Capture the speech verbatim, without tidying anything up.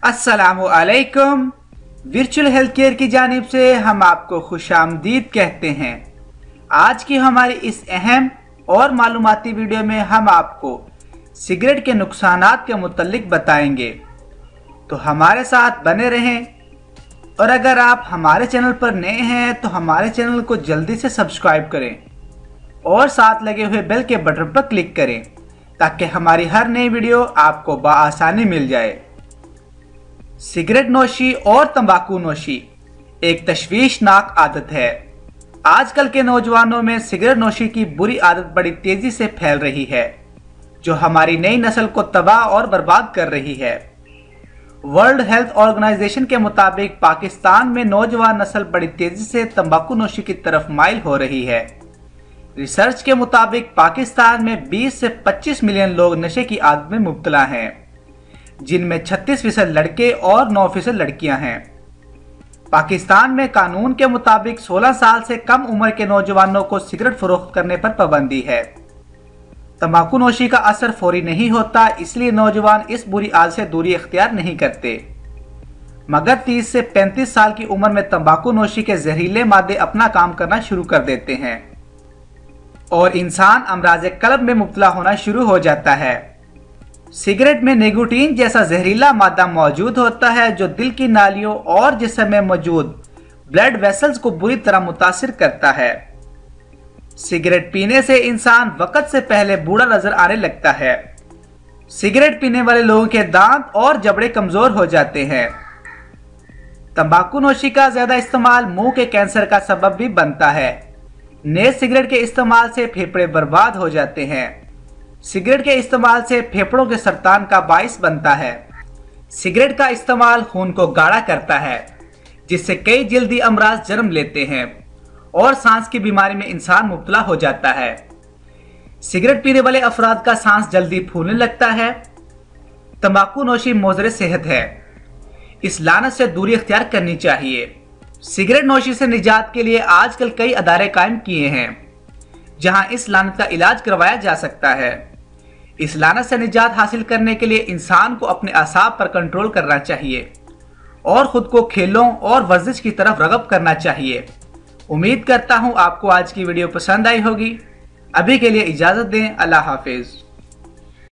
अस्सलामुअलैकुम। Virtual health care की जानिब से हम आपको खुशामदीद कहते हैं। आज की हमारी इस अहम और मालूमाती वीडियो में हम आपको सिगरेट के नुकसानात के मुतल्लिक बताएंगे, तो हमारे साथ बने रहें। और अगर आप हमारे चैनल पर नए हैं तो हमारे चैनल को जल्दी से सब्सक्राइब करें और साथ लगे हुए बेल के बटन पर क्लिक करें ताकि हमारी हर नई वीडियो आपको बआसानी मिल जाए। सिगरेट नोशी और तंबाकू नोशी एक तशवीशनाक आदत है। आजकल के नौजवानों में सिगरेट नोशी की बुरी आदत बड़ी तेजी से फैल रही है, जो हमारी नई नस्ल को तबाह और बर्बाद कर रही है। वर्ल्ड हेल्थ ऑर्गेनाइजेशन के मुताबिक पाकिस्तान में नौजवान नस्ल बड़ी तेजी से तंबाकू नोशी की तरफ माइल हो रही है। रिसर्च के मुताबिक पाकिस्तान में बीस से पच्चीस मिलियन लोग नशे की आदत में मुब्तला हैं, जिनमें छत्तीस फीसद लड़के और नौ फीसद लड़कियां हैं। पाकिस्तान में कानून के मुताबिक सोलह साल से कम उम्र के नौजवानों को सिगरेट फरोख्त करने पर पाबंदी है। तंबाकू नोशी का असर फौरी नहीं होता, इसलिए नौजवान इस बुरी आदत से दूरी इख्तियार नहीं करते, मगर तीस से पैंतीस साल की उम्र में तंबाकू नोशी के जहरीले मादे अपना काम करना शुरू कर देते हैं और इंसान अमराज कल्ब में मुब्तला होना शुरू हो जाता है। सिगरेट में निकोटीन जैसा जहरीला मादा मौजूद होता है, जो दिल की नालियों और जिस्म में मौजूद ब्लड वेसल्स को बुरी तरह मुतासिर करता है। सिगरेट पीने से इंसान वक्त से पहले बूढ़ा नजर आने लगता है। सिगरेट पीने वाले लोगों के दांत और जबड़े कमजोर हो जाते हैं। तंबाकू नोशी का ज्यादा इस्तेमाल मुंह के कैंसर का सबब भी बनता है। नए सिगरेट के इस्तेमाल से फेफड़े बर्बाद हो जाते हैं। सिगरेट के इस्तेमाल से फेफड़ों के सरतान का बाइस बनता है। सिगरेट का इस्तेमाल खून को गाढ़ा करता है, जिससे कई जल्दी अमराज जन्म लेते हैं और सांस की बीमारी में इंसान मुब्तला हो जाता है। सिगरेट पीने वाले अफराद का सांस जल्दी फूलने लगता है। तंबाकू नोशी मोज़र सेहत है, इस लानत से दूरी इख्तियार करनी चाहिए। सिगरेट नोशी से निजात के लिए आजकल कई अदारे कायम किए हैं, जहां इस लानत का इलाज करवाया जा सकता है। इस लानत से निजात हासिल करने के लिए इंसान को अपने असाब पर कंट्रोल करना चाहिए और खुद को खेलों और वर्जिश की तरफ रगब करना चाहिए। उम्मीद करता हूं आपको आज की वीडियो पसंद आई होगी। अभी के लिए इजाजत दें। अल्लाह हाफिज।